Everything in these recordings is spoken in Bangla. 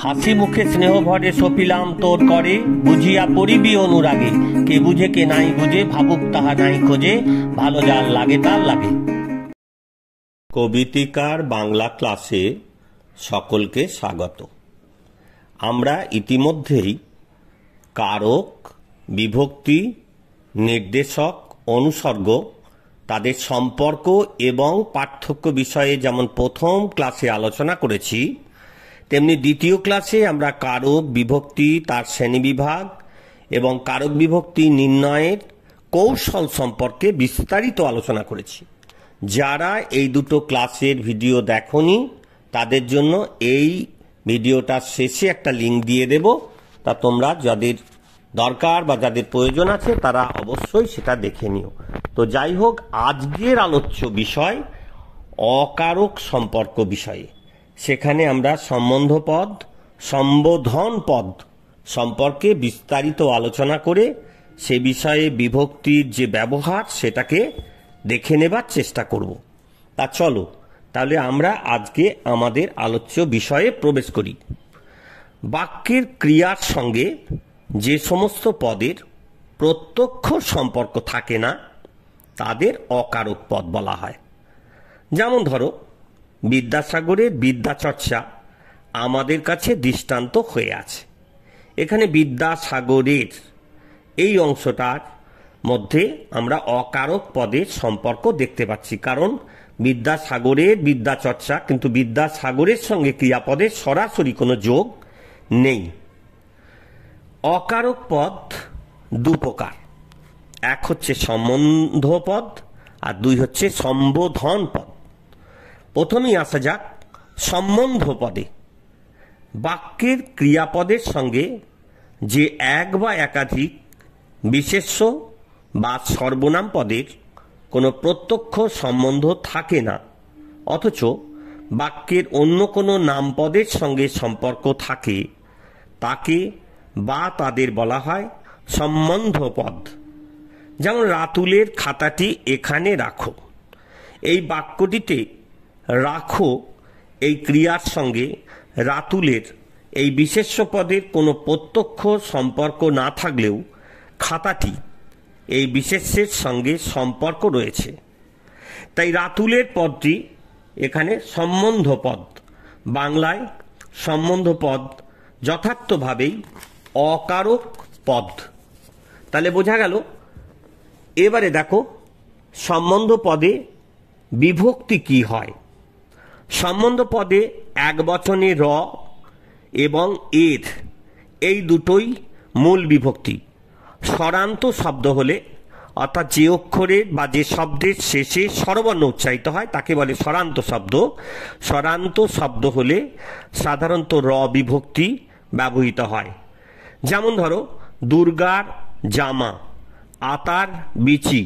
হাসি মুখে স্নেহ ভরে সপিলাম তোর করে, বুঝিয়া পড়িবি অনুরাগে। কে বুঝে কে নাই বুঝে, ভাবুক তাহা নাই খোঁজে, ভালো যার লাগে তার লাগে। কবিতিকার বাংলা ক্লাসে সকলকে স্বাগত। আমরা ইতিমধ্যেই কারক, বিভক্তি, নির্দেশক, অনুসর্গ, তাদের সম্পর্ক এবং পার্থক্য বিষয়ে যেমন প্রথম ক্লাসে আলোচনা করেছি, তেমনি দ্বিতীয় ক্লাসে আমরা কারক, বিভক্তি, তার শ্রেণীবিভাগ এবং কারক বিভক্তি নির্ণয়ের কৌশল সম্পর্কে বিস্তারিত আলোচনা করেছি। যারা এই দুটো ক্লাসের ভিডিও দেখোনি তাদের জন্য এই ভিডিওটার শেষে একটা লিঙ্ক দিয়ে দেব, তা তোমরা যাদের দরকার বা যাদের প্রয়োজন আছে তারা অবশ্যই সেটা দেখে নিও। তো যাই হোক, আজকের আলোচ্য বিষয় অকারক সম্পর্ক বিষয়ে। সেখানে আমরা সম্বন্ধ পদ, সম্বোধন পদ সম্পর্কে বিস্তারিত আলোচনা করে সে বিষয়ে বিভক্তির যে ব্যবহার সেটাকে দেখে নেবার চেষ্টা করব। তা চলো তাহলে আমরা আজকে আমাদের আলোচ্য বিষয়ে প্রবেশ করি। বাক্যের ক্রিয়ার সঙ্গে যে সমস্ত পদের প্রত্যক্ষ সম্পর্ক থাকে না তাদের অকারক পদ বলা হয়। যেমন ধরো, বিদ্যাসাগরের বিদ্যাচর্চা আমাদের কাছে দৃষ্টান্ত হয়ে আছে। এখানে বিদ্যাসাগরের এই অংশটার মধ্যে আমরা অকারক পদের সম্পর্ক দেখতে পাচ্ছি, কারণ বিদ্যাসাগরের বিদ্যাচর্চা, কিন্তু বিদ্যাসাগরের সঙ্গে ক্রিয়াপদের সরাসরি কোনো যোগ নেই। অকারক পদ দু প্রকার, এক হচ্ছে সম্বন্ধ পদ আর দুই হচ্ছে সম্বোধন পদ। প্রথমেই আসা যাক সম্বন্ধ পদে। বাক্যের ক্রিয়াপদের সঙ্গে যে এক বা একাধিক বিশেষ্য বা সর্বনাম পদের কোনো প্রত্যক্ষ সম্বন্ধ থাকে না, অথচ বাক্যের অন্য কোনো নামপদের সঙ্গে সম্পর্ক থাকে, তাকে বা তাদের বলা হয় সম্বন্ধ পদ। যেমন রাতুলের খাতাটি এখানে রাখো। এই বাক্যটিতে রাখো এই ক্রিয়ার সঙ্গে রাতুলের এই বিশেষ্য পদের কোনো প্রত্যক্ষ সম্পর্ক না থাকলেও খাতাটি এই বিশেষ্যের সঙ্গে সম্পর্ক রয়েছে, তাই রাতুলের পদটি এখানে সম্বন্ধ পদ। বাংলায় সম্বন্ধ পদ যথার্থভাবেই অকারক পদ। তাহলে বোঝা গেল। এবারে দেখো সম্বন্ধ পদে বিভক্তি কি হয়। সম্বন্ধ পদে এক বচনে র এবং এর এই দুটোই মূল বিভক্তি। স্বরান্ত শব্দ হলে, অর্থাৎ যে অক্ষরের বা যে শব্দের শেষে স্বরবর্ণ উচ্চারিত হয় তাকে বলে স্বরান্ত শব্দ। স্বরান্ত শব্দ হলে সাধারণত র বিভক্তি ব্যবহৃত হয়। যেমন ধরো, দুর্গার জামা, আতার বিচি।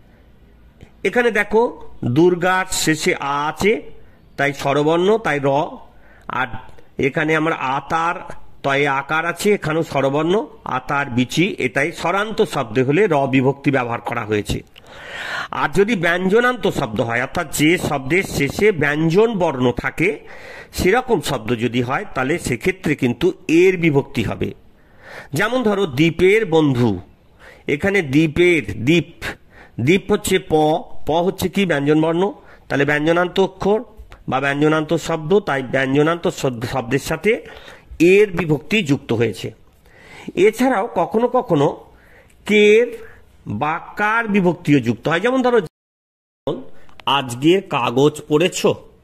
এখানে দেখো দুর্গার শেষে আ আছে তাই স্বরবর্ণ, তাই র। আর এখানে আমরা আতার তয়ে আকার আছে, এখানেও স্বরবর্ণ, আতার বিচি, এটাই স্বরান্ত শব্দ হলে র বিভক্তি ব্যবহার করা হয়েছে। আর যদি ব্যঞ্জনান্ত শব্দ হয়, অর্থাৎ যে শব্দের শেষে ব্যঞ্জন বর্ণ থাকে সেরকম শব্দ যদি হয় তাহলে সেক্ষেত্রে কিন্তু এর বিভক্তি হবে। যেমন ধরো দ্বীপের বন্ধু। এখানে দ্বীপের, দ্বীপ, দ্বীপ হচ্ছে প, প হচ্ছে কি ব্যঞ্জন বর্ণ, তাহলে ব্যঞ্জনান্ত অক্ষর বা ব্যঞ্জনান্ত শব্দ, তাই ব্যঞ্জনান্ত শব্দের সাথে এর বিভক্তি যুক্ত হয়েছে। এছাড়াও কখনো কখনো কের বা কার বিভক্তিও যুক্ত হয়। যেমন ধরো, আজকের কাগজ পড়েছ।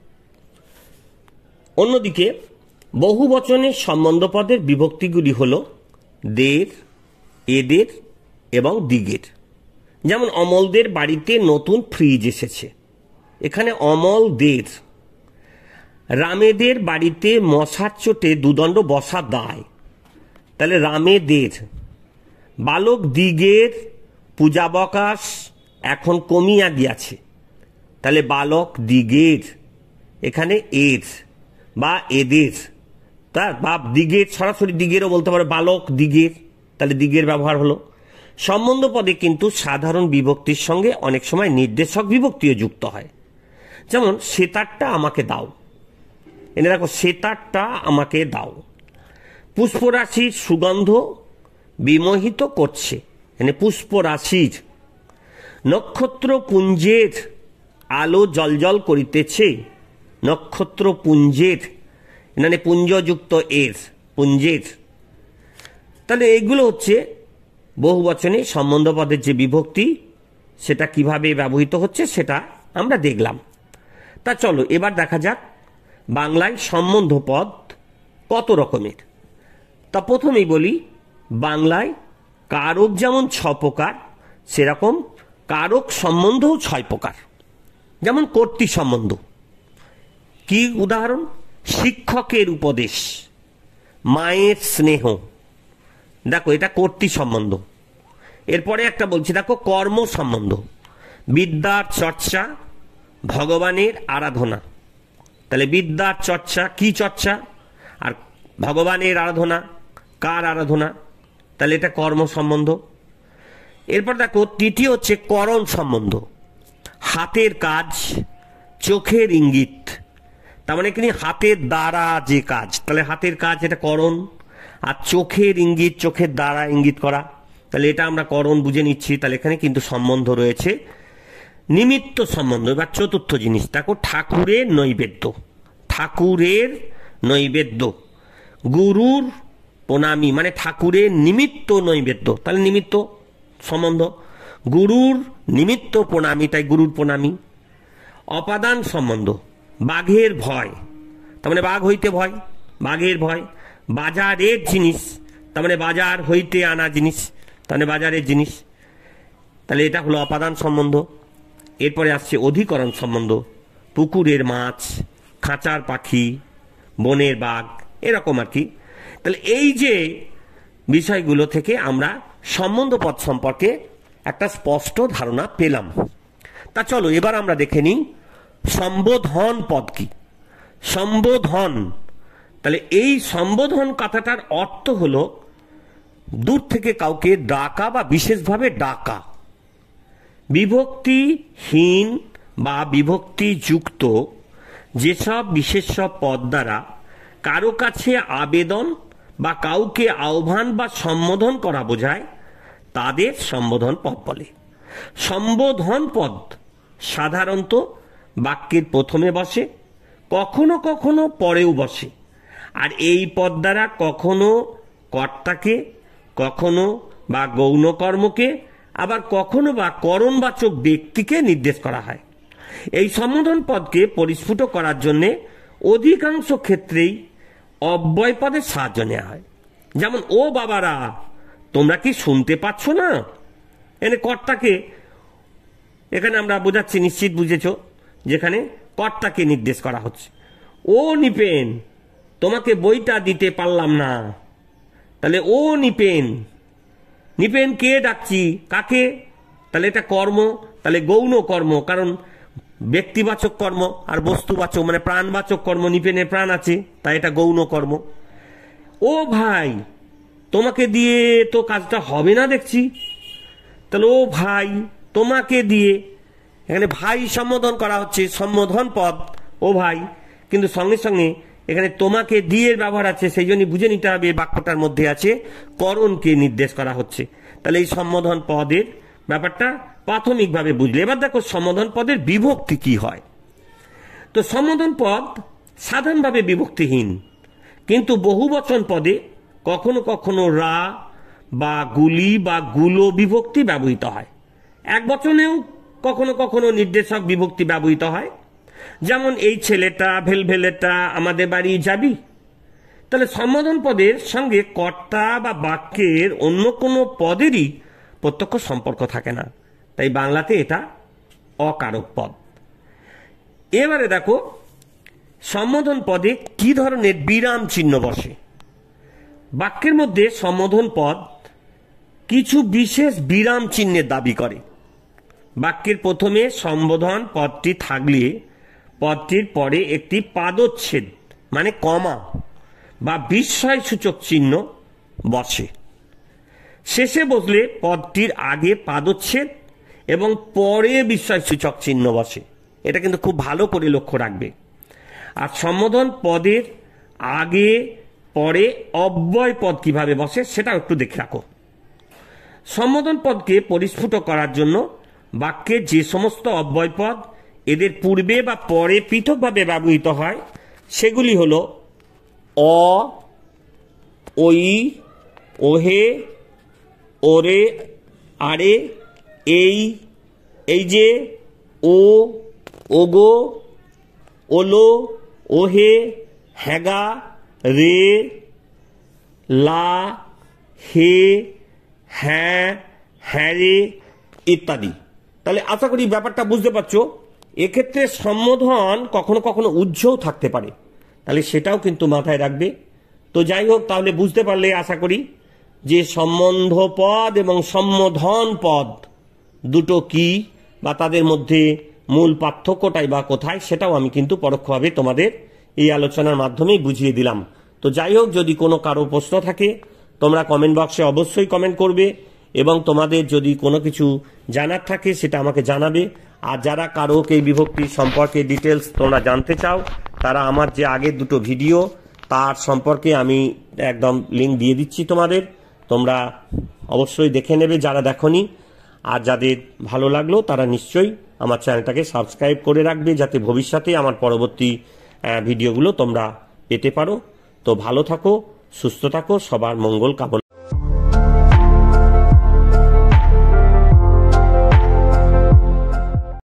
অন্যদিকে বহু বচনের সম্বন্ধ পদের বিভক্তিগুলি হল দের, এদের এবং দিগের। যেমন অমলদের বাড়িতে নতুন ফ্রিজ এসেছে, এখানে অমলদের। রামেদের বাড়িতে মশার চোটে দুদণ্ড বসা দায়, তাহলে রামেদের। বালক দিগের পূজাবকাশ এখন কমিয়া গিয়াছে, তাহলে বালক দিগের। এখানে এর বা এদের, তা বা দিগের, সরাসরি দিগেরও বলতে পারে, বালক দিগের, তাহলে দিগের ব্যবহার হলো। সম্বন্ধ পদে কিন্তু সাধারণ বিভক্তির সঙ্গে অনেক সময় নির্দেশক বিভক্তিও যুক্ত হয়। যেমন সেতারটা আমাকে দাও, এনে দেখো সেতারটা আমাকে দাও। পুষ্পরাশির সুগন্ধ বিমোহিত করছে, মানে পুষ্পরাশির। নক্ষত্র পুঞ্জের আলো জলজল করিতেছে, নক্ষত্র পুঞ্জের মানে পুঞ্জযুক্ত এর, পুঞ্জের। তাহলে এইগুলো হচ্ছে বহু বচনে সম্বন্ধ পদের যে বিভক্তি, সেটা কিভাবে ব্যবহৃত হচ্ছে সেটা আমরা দেখলাম। তা চলো এবার দেখা যাক বাংলায় সম্বন্ধ পদ কত রকমের। তা প্রথমেই বলি, বাংলায় কারক যেমন 6 প্রকার, সেরকম কারক সম্বন্ধও 6 প্রকার। যেমন কর্তৃ সম্বন্ধ, কি উদাহরণ? শিক্ষকের উপদেশ, মায়ের স্নেহ, দেখো এটা কর্তৃ সম্বন্ধ। এরপরে একটা বলছি দেখো, কর্ম সম্বন্ধ, বিদ্যার চর্চা, ভগবানের আরাধনা। তাহলে বিদ্যার চর্চা, কি চর্চা? আর ভগবানের আরাধনা, কার আরাধনা? তাহলে এটা কর্ম সম্বন্ধ। এরপর দেখো তৃতীয় হচ্ছে করণ সম্বন্ধ, হাতের কাজ, চোখের ইঙ্গিত। তার মানে এখানে হাতের দ্বারা যে কাজ, তাহলে হাতের কাজ এটা করণ। আর চোখের ইঙ্গিত, চোখের দ্বারা ইঙ্গিত করা, তাহলে এটা আমরা করণ বুঝে নিচ্ছি। তাহলে এখানে কিন্তু সম্বন্ধ রয়েছে। নিমিত্ত সম্বন্ধ, এবার চতুর্থ জিনিস দেখো, ঠাকুরের নৈবেদ্য, ঠাকুরের নৈবেদ্য, গুরুর প্রণামী, মানে ঠাকুরের নিমিত্ত নৈবেদ্য, তাহলে নিমিত্ত সম্বন্ধ। গুরুর নিমিত্ত প্রণামী, তাই গুরুর প্রণামী। অপাদান সম্বন্ধ, বাঘের ভয়, তার মানে বাঘ হইতে ভয়, বাঘের ভয়। বাজারের জিনিস, তার মানে বাজার হইতে আনা জিনিস, তার মানে বাজারের জিনিস, তাহলে এটা হলো অপাদান সম্বন্ধ। এরপরে আসছে অধিকরণ সম্বন্ধ, পুকুরের মাছ, খাঁচার পাখি, বনের বাঘ, এরকম আর কি। তাহলে এই যে বিষয়গুলো থেকে আমরা সম্বন্ধ পদ সম্পর্কে একটা স্পষ্ট ধারণা পেলাম। তা চলো এবার আমরা দেখে নিই সম্বোধন পদ কি। সম্বোধন, তাহলে এই সম্বোধন কথাটার অর্থ হলো দূর থেকে কাউকে ডাকা বা বিশেষভাবে ডাকা। বিভক্তিহীন বা বিভক্তিযুক্ত যেসব বিশেষ্য পদ দ্বারা কারো কাছে আবেদন বা কাউকে আহ্বান বা সম্বোধন করা বোঝায়, তাদের সম্বোধন পদ বলে। সম্বোধন পদ সাধারণত বাক্যের প্রথমে বসে, কখনো কখনো পরেও বসে। আর এই পদ দ্বারা কখনো কর্তাকে, কখনো বা গৌণ কর্মকে, আবার কখনো বা করণবাচক ব্যক্তিকে নির্দেশ করা হয়। এই সম্বোধন পদকে পরিস্ফুট করার জন্য অধিকাংশ ক্ষেত্রেই অব্যয় পদের সাহায্য নেওয়া হয়। যেমন, ও বাবারা তোমরা কি শুনতে পাচ্ছ না? এখানে কর্তাকে, এখানে আমরা বোঝাচ্ছি, নিশ্চিত বুঝেছ, যেখানে কর্তাকে নির্দেশ করা হচ্ছে। ও নিপেন তোমাকে বইটা দিতে পারলাম না, তাহলে ও নিপেন, নিপেন কে ডাকছি, কাকে? তাহলে এটা কর্ম, তাহলে গৌণ কর্ম, কারণ ব্যক্তিবাচক কর্ম আর বস্তুবাচক মানে প্রাণবাচক কর্ম, নিপেনের প্রাণ আছে, তাই এটা গৌণ কর্ম। ও ভাই তোমাকে দিয়ে তো কাজটা হবে না দেখছি, তাহলে ও ভাই তোমাকে দিয়ে, এখানে ভাই সম্বোধন করা হচ্ছে, সম্বোধন পদ ও ভাই, কিন্তু সঙ্গে সঙ্গে এখানে তোমাকে দিয়ে ব্যবহার আছে, সেই জন্যই বুঝে নিতে হবে বাক্যটার মধ্যে আছে করণকে নির্দেশ করা হচ্ছে। তাহলে এই সম্বোধন পদের ব্যাপারটা প্রাথমিকভাবে বুঝলে। এবার দেখো সম্বোধন পদের বিভক্তি কি হয়। তো সম্বোধন পদ সাধারণভাবে বিভক্তিহীন, কিন্তু বহুবচন পদে কখনো কখনো রা বা গুলি বা গুলো বিভক্তি ব্যবহৃত হয়। এক বচনেও কখনো কখনো নির্দেশক বিভক্তি ব্যবহৃত হয়। যেমন, এই ছেলেটা ভেলভেলেটা আমাদের বাড়ি যাবি। তাহলে সম্বোধন পদের সঙ্গে কর্তা বা বাক্যের অন্য কোনো পদেরই প্রত্যক্ষ সম্পর্ক থাকে না, তাই বাংলাতে এটা অকারক পদ। এবারে দেখো সম্বোধন পদে কি ধরনের বিরাম চিহ্ন বসে। বাক্যের মধ্যে সম্বোধন পদ কিছু বিশেষ বিরাম চিহ্নের দাবি করে। বাক্যের প্রথমে সম্বোধন পদটি থাকলে পদটির পরে একটি পাদচ্ছেদ মানে কমা বা বিস্ময়সূচক চিহ্ন বসে। শেষে বসলে পদটির আগে পাদচ্ছেদ এবং পরে বিস্ময়সূচক চিহ্ন বসে। এটা কিন্তু খুব ভালো করে লক্ষ্য রাখবে। আর সম্বোধন পদের আগে পরে অব্যয় পদ কিভাবে বসে সেটাও একটু দেখে রাখো। সম্বোধন পদকে পরিস্ফুট করার জন্য বাক্যে যে সমস্ত অব্যয় পদ এদের পূর্বে বা পরে পৃথকভাবে ব্যবহৃত হয় সেগুলি হল অ, ওই, ওহে, ওরে, আরে, এই যে, ও, ওগো, ওলো, ওহে, হ্যাগা, রে, লা, হে, হ্যাঁ, হ্যারে ইত্যাদি। তাহলে আশা করি ব্যাপারটা বুঝতে পারছো। এক্ষেত্রে সম্বোধন কখনো কখনো উহ্যও থাকতে পারে, তাহলে সেটাও কিন্তু মাথায় রাখবে। তো যাই হোক, তাহলে বুঝতে পারলে আশা করি যে সম্বন্ধ পদ এবং সম্বোধন পদ দুটো কি বা তাদের মধ্যে মূল পার্থক্যটাই বা কোথায় সেটাও আমি কিন্তু পরোক্ষভাবে তোমাদের এই আলোচনার মাধ্যমেই বুঝিয়ে দিলাম। তো যাই হোক, যদি কোনো কারো প্রশ্ন থাকে তোমরা কমেন্ট বক্সে অবশ্যই কমেন্ট করবে, এবং তোমাদের যদি কোনো কিছু জানার থাকে সেটা আমাকে জানাবে। আর যারা কারো এই বিভক্তি সম্পর্কে ডিটেলস তোমরা জানতে চাও তারা আমার যে আগের দুটো ভিডিও তার সম্পর্কে আমি একদম লিঙ্ক দিয়ে দিচ্ছি তোমাদের, তোমরা অবশ্যই দেখে নেবে যারা দেখোনি। আর যাদের ভালো লাগলো তারা নিশ্চয়ই আমার চ্যানেলটাকে সাবস্ক্রাইব করে রাখবে, যাতে ভবিষ্যতে আমার পরবর্তী ভিডিওগুলো তোমরা পেতে পারো। তো ভালো থাকো, সুস্থ থাকো, সবার মঙ্গল কামনা।